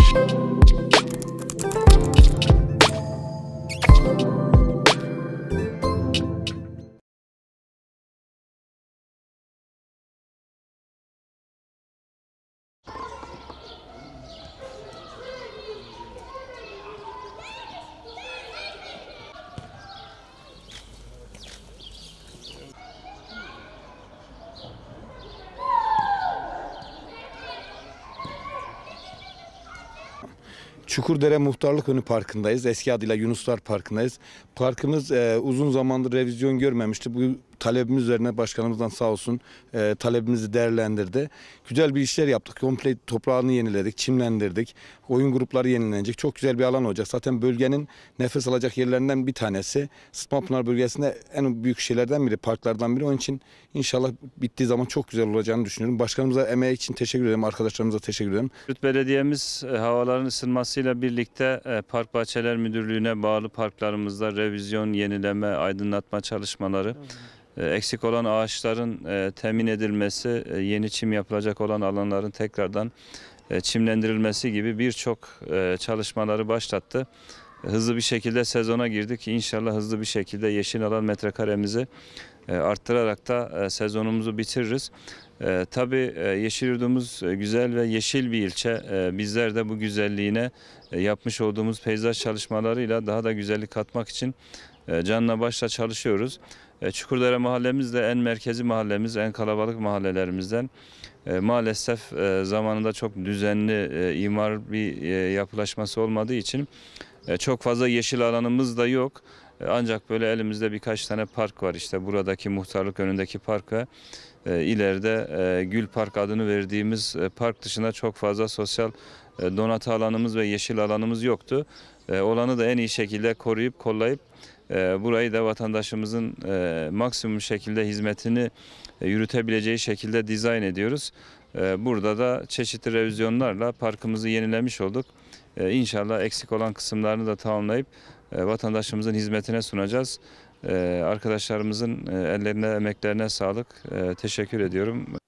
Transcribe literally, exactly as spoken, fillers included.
Çukurdere Muhtarlık Önü Parkı'ndayız. Eski adıyla Yunuslar Parkı'ndayız. Parkımız e, uzun zamandır revizyon görmemişti. Bu talebimiz üzerine başkanımızdan sağ olsun e, talebimizi değerlendirdi. Güzel bir işler yaptık. Komple toprağını yeniledik, çimlendirdik. Oyun grupları yenilenecek. Çok güzel bir alan olacak. Zaten bölgenin nefes alacak yerlerinden bir tanesi. Sıtmapınar bölgesinde en büyük şeylerden biri, parklardan biri. Onun için inşallah bittiği zaman çok güzel olacağını düşünüyorum. Başkanımıza emeği için teşekkür ederim. Arkadaşlarımıza teşekkür ederim. Yurt Belediye'miz e, havaların ısınmasıyla birlikte e, Park Bahçeler Müdürlüğü'ne bağlı parklarımızda revizyon, yenileme, aydınlatma çalışmaları, e, eksik olan ağaçların e, temin edilmesi, e, yeni çim yapılacak olan alanların tekrardan e, çimlendirilmesi gibi birçok e, çalışmaları başlattı. Hızlı bir şekilde sezona girdik. İnşallah hızlı bir şekilde yeşil alan metrekaremizi e, arttırarak da e, sezonumuzu bitiririz. E, tabii e, Yeşilyurt'umuz e, güzel ve yeşil bir ilçe. E, bizler de bu güzelliğine e, yapmış olduğumuz peyzaj çalışmalarıyla daha da güzellik katmak için e, canla başla çalışıyoruz. E, Çukurdere mahallemiz de en merkezi mahallemiz, en kalabalık mahallelerimizden. E, maalesef e, zamanında çok düzenli e, imar bir e, yapılaşması olmadığı için e, çok fazla yeşil alanımız da yok. E, ancak böyle elimizde birkaç tane park var. İşte buradaki muhtarlık önündeki park ve e, ileride e, Gül Park adını verdiğimiz e, park dışında çok fazla sosyal e, donatı alanımız ve yeşil alanımız yoktu. E, olanı da en iyi şekilde koruyup kollayıp e, burayı da vatandaşımızın e, maksimum şekilde hizmetini e, yürütebileceği şekilde dizayn ediyoruz. E, burada da çeşitli revizyonlarla parkımızı yenilemiş olduk. E, İnşallah eksik olan kısımlarını da tamamlayıp e, vatandaşımızın hizmetine sunacağız. E, arkadaşlarımızın e, ellerine, emeklerine sağlık. E, teşekkür ediyorum.